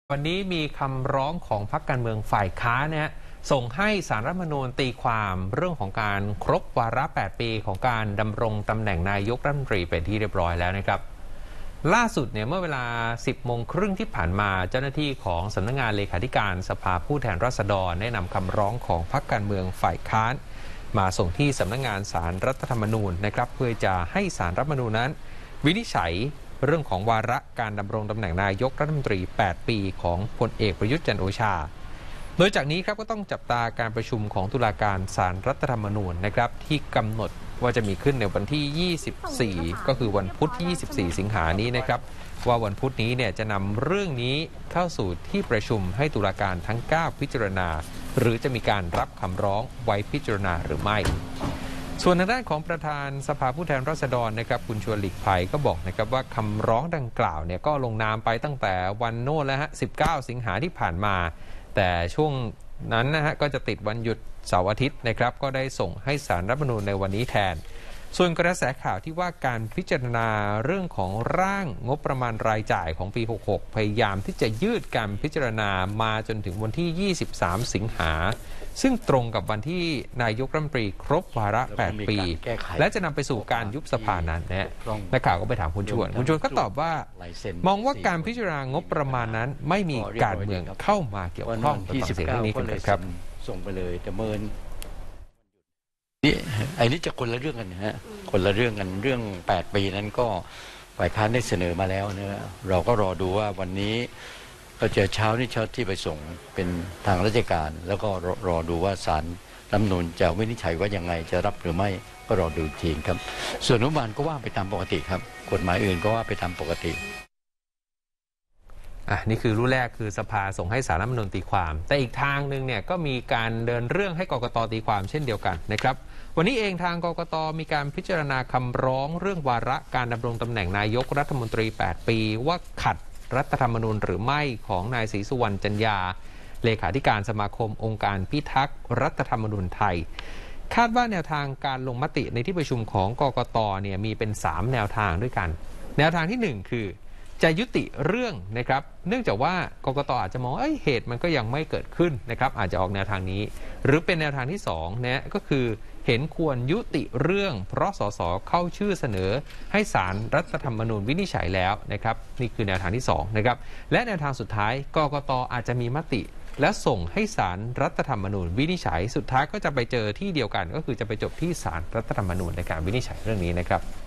วันนี้มีคำร้องของพรรคการเมืองฝ่ายค้านเนี่ยส่งให้ศาลรัฐธรรมนูญตีความเรื่องของการครบวาระ 8 ปีของการดำรงตำแหน่งนายกรัฐมนตรีเป็นที่เรียบร้อยแล้วนะครับล่าสุดเนี่ยเมื่อเวลา 10 โมงครึ่งที่ผ่านมาเจ้าหน้าที่ของสำนักงานเลขาธิการสภาผู้แทนราษฎรได้นำคำร้องของพรรคการเมืองฝ่ายค้านมาส่งที่สำนักงานศาลรัฐธรรมนูญนะครับเพื่อจะให้ศาลรัฐธรรมนูญนั้นวินิจฉัยเรื่องของวาระการดำรงตำแหน่งนายกรัฐมนตรี 8 ปีของพลเอกประยุทธ์จันทร์โอชาโดยจากนี้ครับก็ต้องจับตาการประชุมของตุลาการศาลรัฐธรรมนูญนะครับที่กำหนดว่าจะมีขึ้นในวันที่ 24 ก็คือวันพุธที่ 24 สิงหานี้นะครับว่าวันพุธนี้เนี่ยจะนำเรื่องนี้เข้าสู่ที่ประชุมให้ตุลาการทั้ง 9 พิจารณาหรือจะมีการรับคำร้องไว้พิจารณาหรือไม่ส่วนทางด้านของประธานสภาผู้แทนราษฎรนะครับคุณชวนหลีกภัยก็บอกนะครับว่าคำร้องดังกล่าวเนี่ยก็ลงนามไปตั้งแต่วันโน้นแล้วฮะ 19 สิงหาที่ผ่านมาแต่ช่วงนั้นนะฮะก็จะติดวันหยุดเสาร์อาทิตย์นะครับก็ได้ส่งให้ศาลรัฐธรรมนูญในวันนี้แทนส่วนกระแสข่าวที่ว่าการพิจารณาเรื่องของร่างงบประมาณรายจ่ายของปี 66 พยายามที่จะยืดการพิจารณามาจนถึงวันที่ 23 สิงหาซึ่งตรงกับวันที่นายกรัฐมนตรีครบวาระ 8 ปีและจะนำไปสู่การยุบสภานั้นนะนักข่าวก็ไปถามคุณชวนก็ตอบว่ามองว่าการพิจารณางบประมาณนั้นไม่มีการเมืองเข้ามาเกี่ยวข้องกับเสียงเรื่องนี้กันครับส่งไปเลยแต่เมินนี่ไอ้นี่จะคนละเรื่องกันนะฮะคนละเรื่องกันเรื่อง8 ปีนั้นก็ฝ่ายค้านได้เสนอมาแล้วนะเราก็รอดูว่าวันนี้ก็จะเช้าที่ไปส่งเป็นทางราชการแล้วก็รอดูว่าศาลรัฐธรรมนูญจะวินิจฉัยว่ายังไงจะรับหรือไม่ก็รอดูทีครับส่วนอนุบาลก็ว่าไปตามปกติครับกฎหมายอื่นก็ว่าไปตามปกตินี่คือรู้แรกคือสภาส่งให้ศาลรัฐธรรมนูญตีความแต่อีกทางหนึ่งเนี่ยก็มีการเดินเรื่องให้กกต.ตีความเช่นเดียวกันนะครับวันนี้เองทางกกต.มีการพิจารณาคำร้องเรื่องวาระการดำรงตำแหน่งนายกรัฐมนตรี 8 ปีว่าขัดรัฐธรรมนูญหรือไม่ของนายศรีสุวรรณจันยาเลขาธิการสมาคมองค์การพิทักษ์รัฐธรรมนูญไทยคาดว่าแนวทางการลงมติในที่ประชุมของกกต.เนี่ยมีเป็น3แนวทางด้วยกันแนวทางที่1คือจะยุติเรื่องนะครับเนื่องจากว่ากกต.อาจจะมองเหตุมันก็ยังไม่เกิดขึ้นนะครับอาจจะออกแนวทางนี้หรือเป็นแนวทางที่2นะก็คือเห็นควรยุติเรื่องเพราะสสเข้าชื่อเสนอให้ศาลรัฐธรรมนูญวินิจฉัยแล้วนะครับนี่คือแนวทางที่2นะครับและแนวทางสุดท้ายกกต.อาจจะมีมติและส่งให้ศาลรัฐธรรมนูญวินิจฉัยสุดท้ายก็จะไปเจอที่เดียวกันก็คือจะไปจบที่ศาลรัฐธรรมนูญในการวินิจฉัยเรื่องนี้นะครับ